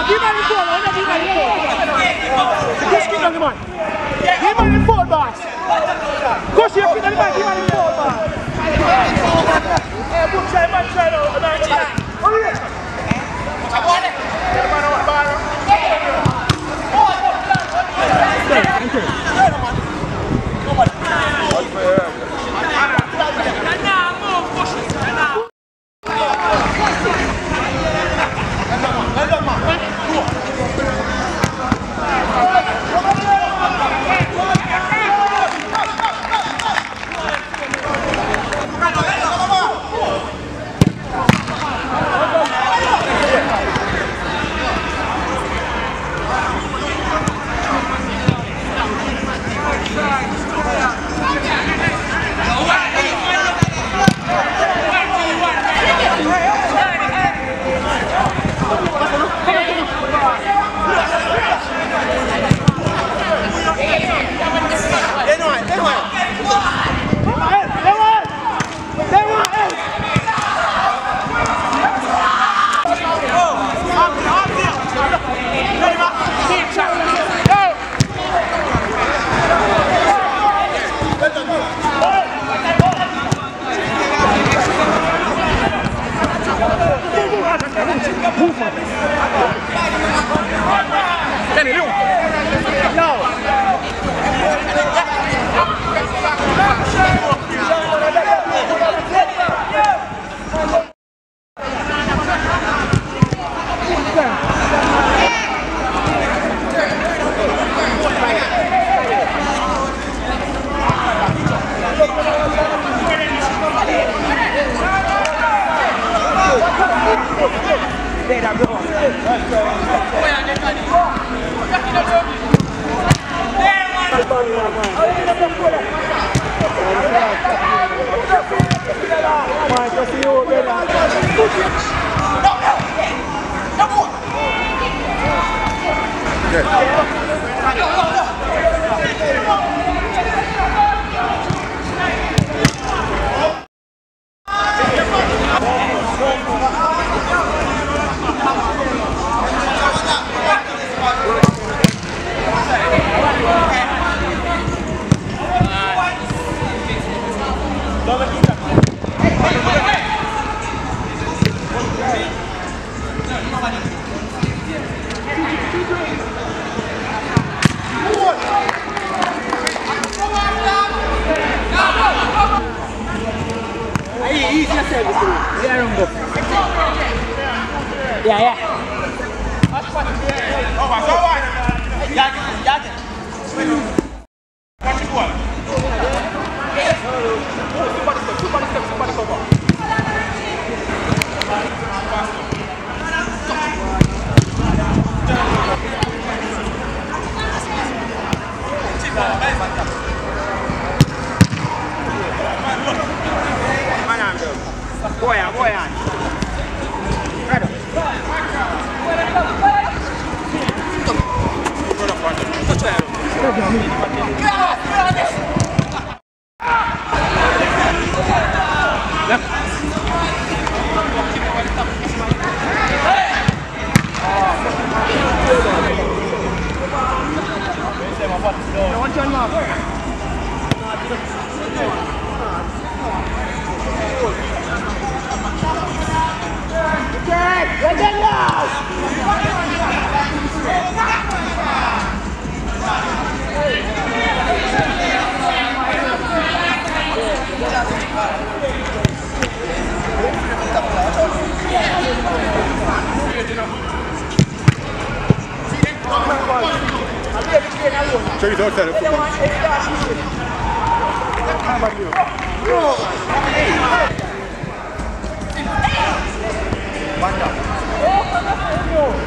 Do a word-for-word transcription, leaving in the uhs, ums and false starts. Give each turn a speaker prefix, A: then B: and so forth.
A: give him the phone, I give him the phone. Just keep on the man. Give him the phone, boss. Go see your kid on the man, give him the phone, boss. Hey, good try, man, try now. Hurry up. I want it. Get the man on the bar. Thank you. Come on.
B: Yeah, yeah.
A: Boyan, boyan. Ready.
C: C'è il tortello. Guarda.